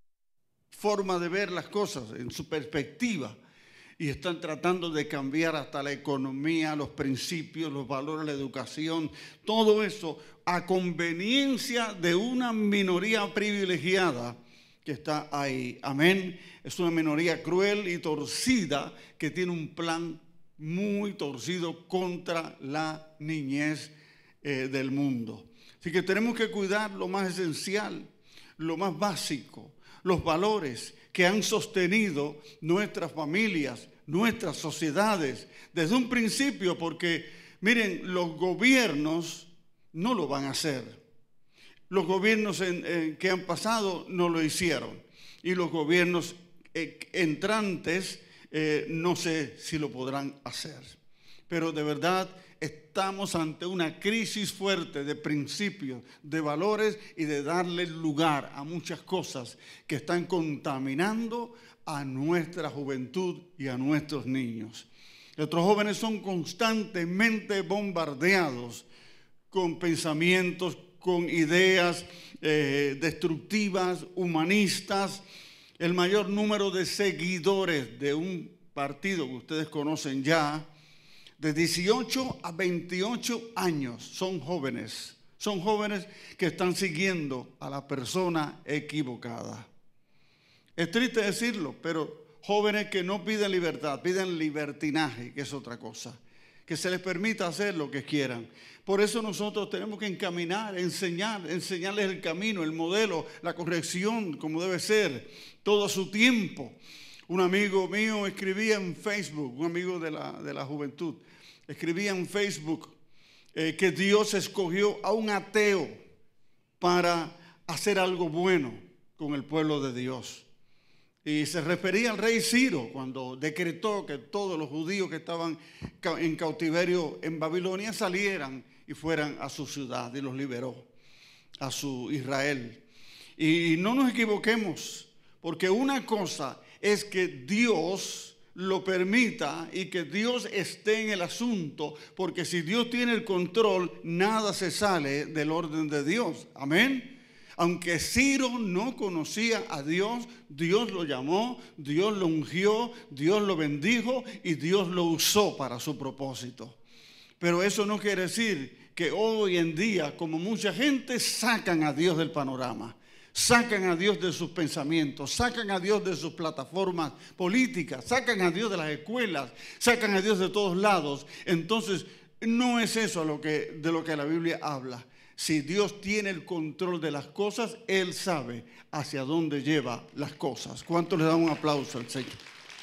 forma de ver las cosas, en su perspectiva. Y están tratando de cambiar hasta la economía, los principios, los valores, la educación, todo eso a conveniencia de una minoría privilegiada que está ahí. Amén. Es una minoría cruel y torcida que tiene un plan muy torcido contra la niñez eh, del mundo. Así que tenemos que cuidar lo más esencial, lo más básico, los valores que han sostenido nuestras familias, nuestras sociedades desde un principio, porque miren, los gobiernos no lo van a hacer. Los gobiernos en, en, que han pasado no lo hicieron, y los gobiernos eh, entrantes eh, no sé si lo podrán hacer. Pero de verdad estamos ante una crisis fuerte de principios, de valores y de darle lugar a muchas cosas que están contaminando a nuestra juventud y a nuestros niños. Nuestros jóvenes son constantemente bombardeados con pensamientos, con ideas eh, destructivas, humanistas. El mayor número de seguidores de un partido que ustedes conocen ya, de dieciocho a veintiocho años, son jóvenes. Son jóvenes que están siguiendo a la persona equivocada. Es triste decirlo, pero jóvenes que no piden libertad, piden libertinaje, que es otra cosa. Que se les permita hacer lo que quieran. Por eso nosotros tenemos que encaminar, enseñar, enseñarles el camino, el modelo, la corrección, como debe ser, todo a su tiempo. Un amigo mío escribía en Facebook, un amigo de la, de la juventud, escribía en Facebook eh, que Dios escogió a un ateo para hacer algo bueno con el pueblo de Dios. Y se refería al rey Ciro cuando decretó que todos los judíos que estaban en cautiverio en Babilonia salieran y fueran a su ciudad, y los liberó a su Israel. Y no nos equivoquemos, porque una cosa es que Dios lo permita y que Dios esté en el asunto, porque si Dios tiene el control, nada se sale del orden de Dios. Amén. Aunque Ciro no conocía a Dios, Dios lo llamó, Dios lo ungió, Dios lo bendijo y Dios lo usó para su propósito. Pero eso no quiere decir que hoy en día, como mucha gente, sacan a Dios del panorama, sacan a Dios de sus pensamientos, sacan a Dios de sus plataformas políticas, sacan a Dios de las escuelas, sacan a Dios de todos lados. Entonces, no es eso lo que, de lo que la Biblia habla. Si Dios tiene el control de las cosas, Él sabe hacia dónde lleva las cosas. ¿Cuánto le dan un aplauso al Señor?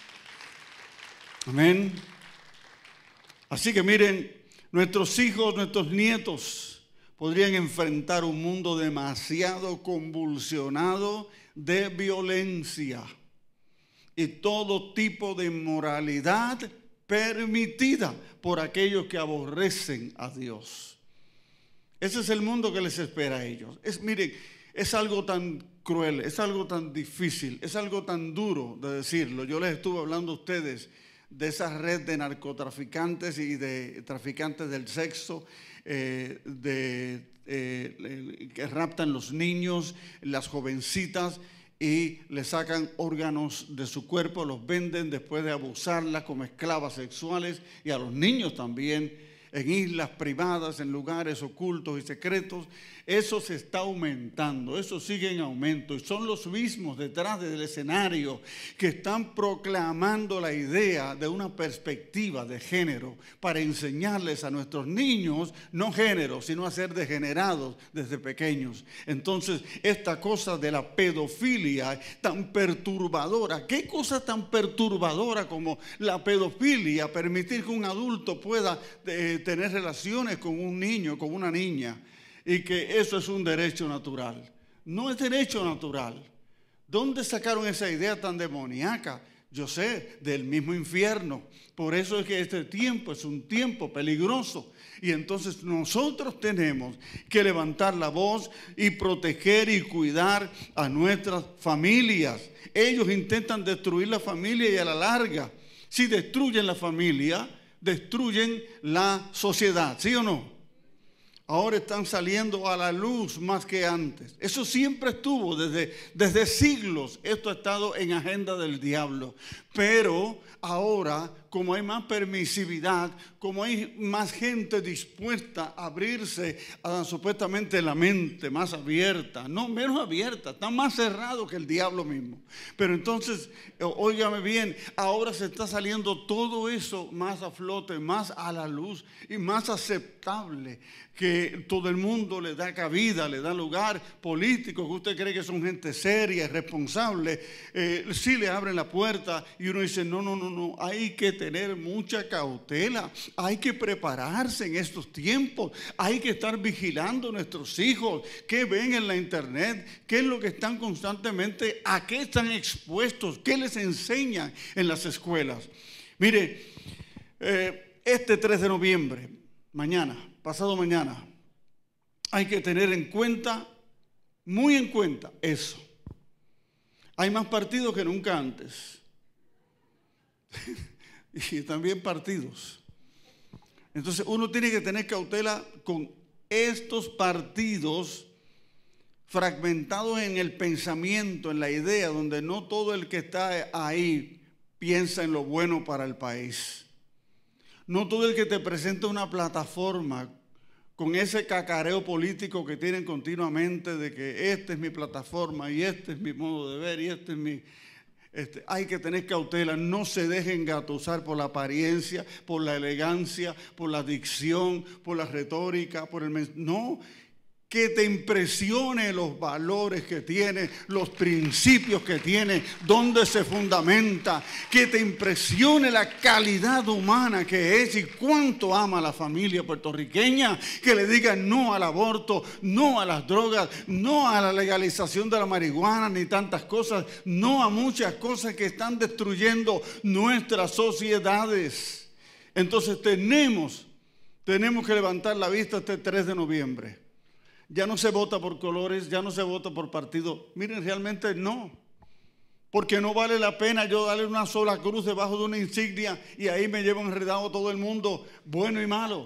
Amén. Así que miren, nuestros hijos, nuestros nietos podrían enfrentar un mundo demasiado convulsionado de violencia y todo tipo de moralidad permitida por aquellos que aborrecen a Dios. Ese es el mundo que les espera a ellos. Es, miren, es algo tan cruel, es algo tan difícil, es algo tan duro de decirlo. Yo les estuve hablando a ustedes de esa red de narcotraficantes y de traficantes del sexo, eh, de, eh, que raptan los niños, las jovencitas, y les sacan órganos de su cuerpo, los venden después de abusarlas como esclavas sexuales, y a los niños también, en islas privadas, en lugares ocultos y secretos. Eso se está aumentando, eso sigue en aumento, y son los mismos detrás del escenario que están proclamando la idea de una perspectiva de género para enseñarles a nuestros niños no género, sino a ser degenerados desde pequeños. Entonces, esta cosa de la pedofilia tan perturbadora, ¿qué cosa tan perturbadora como la pedofilia? Permitir que un adulto pueda eh, tener relaciones con un niño, con una niña, y que eso es un derecho natural. No es derecho natural. ¿Dónde sacaron esa idea tan demoníaca? Yo sé, del mismo infierno. Por eso es que este tiempo es un tiempo peligroso. Y entonces nosotros tenemos que levantar la voz y proteger y cuidar a nuestras familias. Ellos intentan destruir la familia y a la larga Si destruyen la familia, destruyen la sociedad, ¿sí o no? Ahora están saliendo a la luz más que antes. Eso siempre estuvo, desde, desde siglos. Esto ha estado en agenda del diablo. Pero ahora, como hay más permisividad, como hay más gente dispuesta a abrirse a supuestamente la mente más abierta, no menos abierta, está más cerrado que el diablo mismo. Pero entonces, óigame bien, ahora se está saliendo todo eso más a flote, más a la luz y más aceptable, que todo el mundo le da cabida, le da lugar. Políticos que usted cree que son gente seria, responsable, eh, sí le abren la puerta y uno dice, no, no, no, no, hay que tener mucha cautela, hay que prepararse en estos tiempos, hay que estar vigilando a nuestros hijos, qué ven en la internet, qué es lo que están constantemente, a qué están expuestos, qué les enseñan en las escuelas. Mire, eh, este tres de noviembre, mañana, pasado mañana, hay que tener en cuenta, muy en cuenta, eso. Hay más partidos que nunca antes. Y también partidos. Entonces uno tiene que tener cautela con estos partidos fragmentados en el pensamiento, en la idea, donde no todo el que está ahí piensa en lo bueno para el país. No todo el que te presenta una plataforma con ese cacareo político que tienen continuamente de que esta es mi plataforma y este es mi modo de ver y este es mi... Este, hay que tener cautela, no se dejen engatusar por la apariencia, por la elegancia, por la dicción, por la retórica, por el... No, que te impresione los valores que tiene, los principios que tiene, dónde se fundamenta, que te impresione la calidad humana que es y cuánto ama a la familia puertorriqueña, que le digan no al aborto, no a las drogas, no a la legalización de la marihuana ni tantas cosas, no a muchas cosas que están destruyendo nuestras sociedades. Entonces tenemos, tenemos que levantar la vista este tres de noviembre. Ya no se vota por colores, ya no se vota por partido. Miren, realmente no. Porque no vale la pena yo darle una sola cruz debajo de una insignia y ahí me llevo enredado todo el mundo, bueno y malo.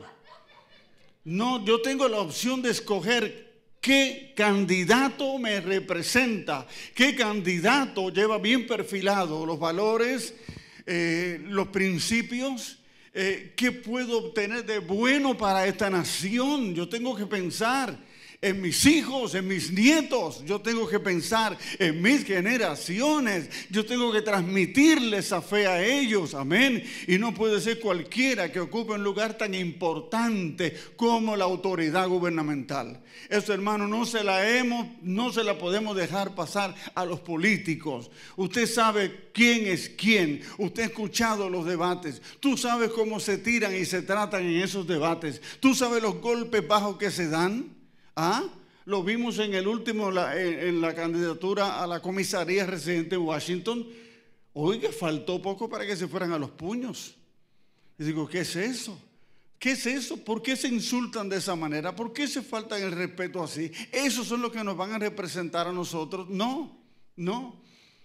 No, yo tengo la opción de escoger qué candidato me representa, qué candidato lleva bien perfilado los valores, eh, los principios. Eh, ¿Qué puedo obtener de bueno para esta nación? Yo tengo que pensar en mis hijos, en mis nietos. Yo tengo que pensar en mis generaciones. Yo tengo que transmitirles esa fe a ellos. Amén. Y no puede ser cualquiera que ocupe un lugar tan importante como la autoridad gubernamental. Eso, hermano, no se la hemos, no se la podemos dejar pasar a los políticos. Usted sabe quién es quién. Usted ha escuchado los debates. Tú sabes cómo se tiran y se tratan en esos debates. Tú sabes los golpes bajos que se dan. ¿Ah? Lo vimos en el último, la, en, en la candidatura a la comisaría residente en Washington. Oiga, faltó poco para que se fueran a los puños. Y digo, ¿qué es eso? ¿Qué es eso? ¿Por qué se insultan de esa manera? ¿Por qué se faltan el respeto así? ¿Esos son los que nos van a representar a nosotros? No, no.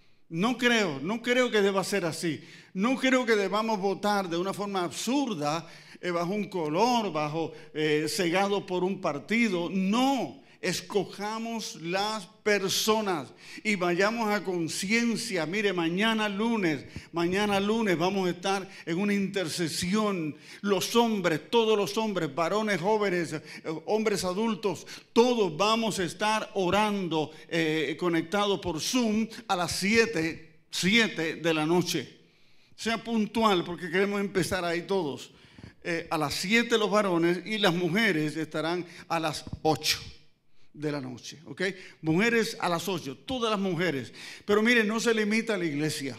No creo, no creo que deba ser así. No creo que debamos votar de una forma absurda, eh, bajo un color, bajo eh, cegado por un partido. No, escojamos las personas y vayamos a conciencia. Mire, mañana lunes, mañana lunes vamos a estar en una intercesión. Los hombres, todos los hombres, varones, jóvenes, eh, hombres adultos, todos vamos a estar orando, eh, conectados por Zoom a las siete, siete de la noche. Sea puntual porque queremos empezar ahí todos. Eh, a las siete los varones y las mujeres estarán a las ocho de la noche, ¿ok? Mujeres a las ocho, todas las mujeres. Pero miren, no se limita a la iglesia.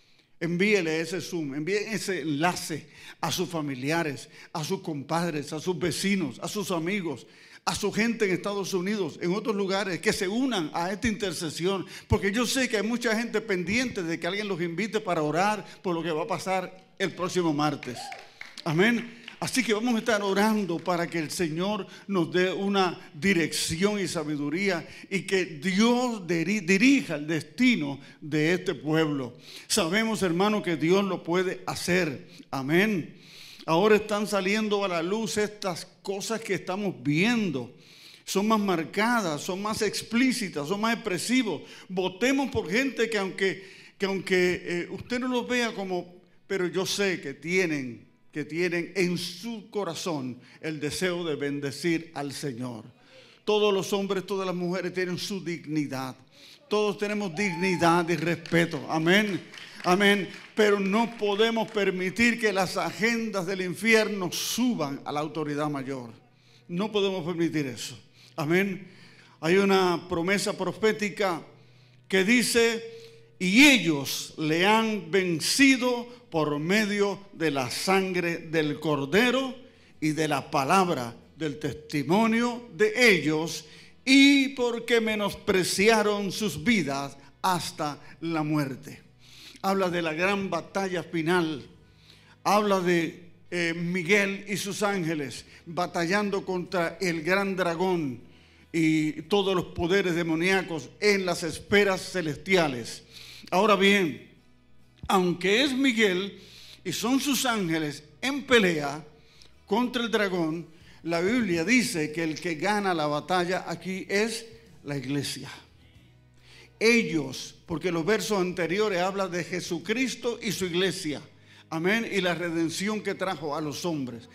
Envíele ese Zoom, envíe ese enlace a sus familiares, a sus compadres, a sus vecinos, a sus amigos, a su gente en Estados Unidos, en otros lugares, que se unan a esta intercesión. Porque yo sé que hay mucha gente pendiente de que alguien los invite para orar por lo que va a pasar el próximo martes. Amén. Así que vamos a estar orando para que el Señor nos dé una dirección y sabiduría y que Dios dirija el destino de este pueblo. Sabemos, hermano, que Dios lo puede hacer. Amén. Ahora están saliendo a la luz estas cosas que estamos viendo. Son más marcadas, son más explícitas, son más expresivos. Votemos por gente que aunque, que aunque eh, usted no los vea como, pero yo sé que tienen que tienen en su corazón el deseo de bendecir al Señor. Todos los hombres, todas las mujeres tienen su dignidad. Todos tenemos dignidad y respeto. Amén. Amén. Pero no podemos permitir que las agendas del infierno suban a la autoridad mayor. No podemos permitir eso. Amén. Hay una promesa profética que dice: y ellos le han vencido por medio de la sangre del Cordero y de la palabra del testimonio de ellos, y porque menospreciaron sus vidas hasta la muerte. Habla de la gran batalla final. Habla de eh, Miguel y sus ángeles batallando contra el gran dragón y todos los poderes demoníacos en las esferas celestiales. Ahora bien, aunque es Miguel y son sus ángeles en pelea contra el dragón, la Biblia dice que el que gana la batalla aquí es la iglesia. Ellos, porque los versos anteriores hablan de Jesucristo y su iglesia. Amén. Y la redención que trajo a los hombres.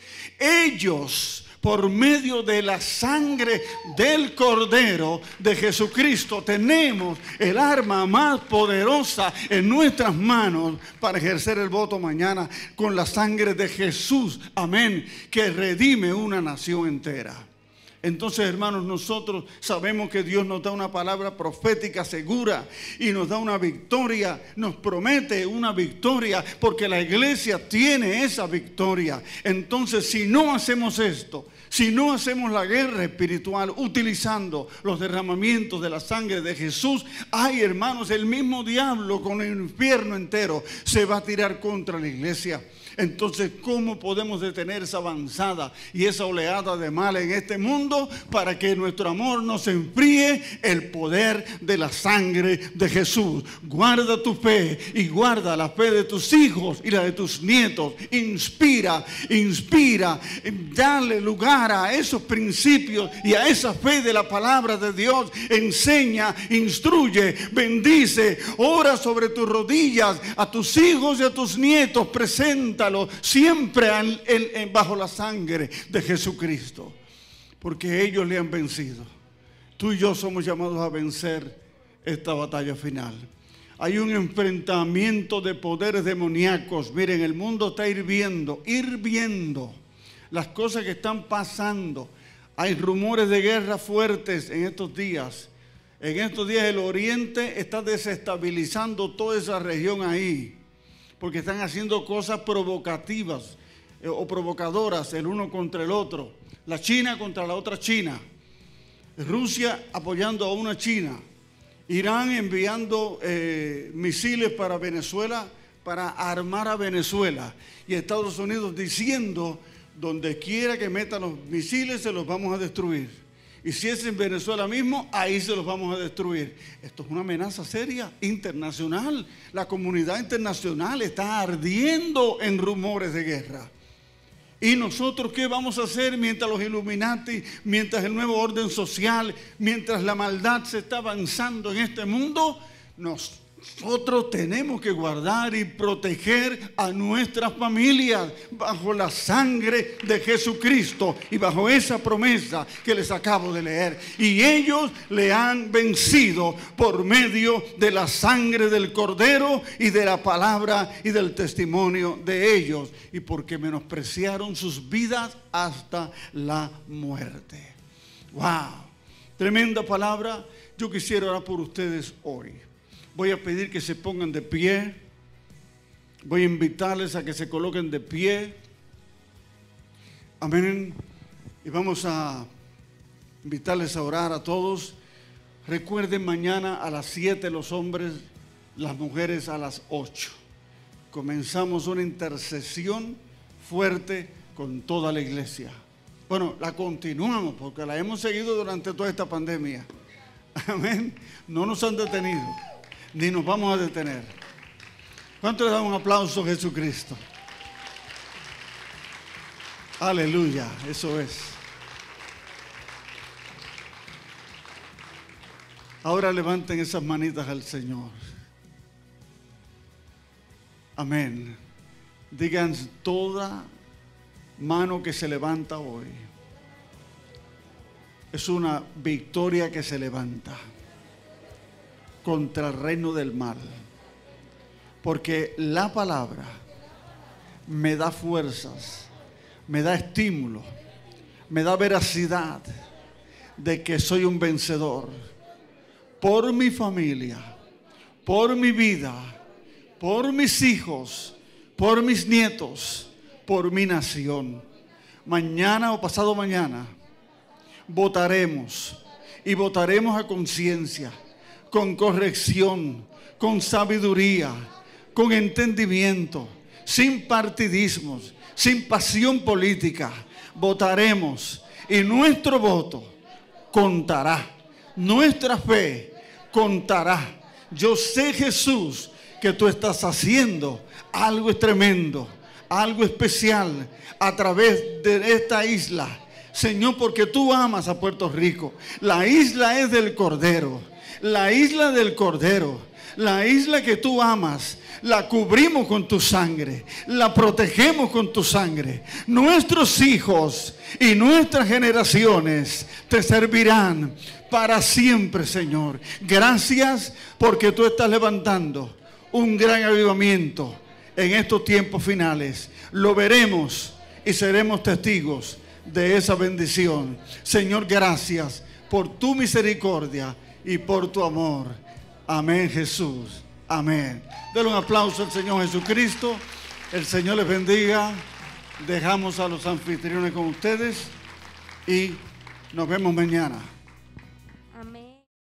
Ellos, por medio de la sangre del Cordero de Jesucristo, tenemos el arma más poderosa en nuestras manos para ejercer el voto mañana con la sangre de Jesús. Amén. Que redime una nación entera. Entonces, hermanos, nosotros sabemos que Dios nos da una palabra profética segura y nos da una victoria, nos promete una victoria, porque la iglesia tiene esa victoria. Entonces, si no hacemos esto, si no hacemos la guerra espiritual utilizando los derramamientos de la sangre de Jesús, ay, hermanos, el mismo diablo con el infierno entero se va a tirar contra la iglesia. Entonces, ¿cómo podemos detener esa avanzada y esa oleada de mal en este mundo para que nuestro amor no se enfríe? El poder de la sangre de Jesús. Guarda tu fe y guarda la fe de tus hijos y la de tus nietos. Inspira, inspira, dale lugar a esos principios y a esa fe de la palabra de Dios. Enseña, instruye, bendice, ora sobre tus rodillas a tus hijos y a tus nietos. Presenta siempre en, en, en, bajo la sangre de Jesucristo, porque ellos le han vencido. Tú y yo somos llamados a vencer esta batalla final. Hay un enfrentamiento de poderes demoníacos. Miren, el mundo está hirviendo, hirviendo. Las cosas que están pasando. Hay rumores de guerra fuertes en estos días. En estos días el Oriente está desestabilizando toda esa región ahí, porque están haciendo cosas provocativas eh, o provocadoras el uno contra el otro. La China contra la otra China. Rusia apoyando a una China. Irán enviando eh, misiles para Venezuela para armar a Venezuela. Y Estados Unidos diciendo, donde quiera que metan los misiles se los vamos a destruir. Y si es en Venezuela mismo, ahí se los vamos a destruir. Esto es una amenaza seria, internacional. La comunidad internacional está ardiendo en rumores de guerra. ¿Y nosotros qué vamos a hacer mientras los Illuminati, mientras el nuevo orden social, mientras la maldad se está avanzando en este mundo? Nos Nosotros tenemos que guardar y proteger a nuestras familias bajo la sangre de Jesucristo y bajo esa promesa que les acabo de leer. Y ellos le han vencido por medio de la sangre del Cordero y de la palabra y del testimonio de ellos, y porque menospreciaron sus vidas hasta la muerte. ¡Wow! Tremenda palabra. Yo quisiera orar por ustedes hoy. Voy a pedir que se pongan de pie. Voy a invitarles a que se coloquen de pie. Amén. Y vamos a invitarles a orar a todos. Recuerden, mañana a las siete los hombres, las mujeres a las ocho. Comenzamos una intercesión fuerte con toda la iglesia. Bueno, la continuamos porque la hemos seguido durante toda esta pandemia. Amén. No nos han detenido, ni nos vamos a detener. ¿Cuánto le dan un aplauso a Jesucristo? Aleluya, eso es. Ahora levanten esas manitas al Señor. Amén. Digan, toda mano que se levanta hoy es una victoria que se levanta contra el reino del mal. Porque la palabra me da fuerzas, me da estímulo, me da veracidad de que soy un vencedor por mi familia, por mi vida, por mis hijos, por mis nietos, por mi nación. Mañana o pasado mañana votaremos y votaremos a conciencia, con corrección, con sabiduría, con entendimiento, sin partidismos, sin pasión política. Votaremos y nuestro voto contará, nuestra fe contará. Yo sé, Jesús, que tú estás haciendo algo tremendo, algo especial a través de esta isla, Señor, porque tú amas a Puerto Rico. La isla es del Cordero, la isla del Cordero, la isla que tú amas. La cubrimos con tu sangre, la protegemos con tu sangre. Nuestros hijos y nuestras generaciones te servirán para siempre, Señor. Gracias porque tú estás levantando un gran avivamiento en estos tiempos finales. Lo veremos y seremos testigos de esa bendición. Señor, gracias por tu misericordia y por tu amor. Amén, Jesús. Amén. Denle un aplauso al Señor Jesucristo. El Señor les bendiga. Dejamos a los anfitriones con ustedes y nos vemos mañana.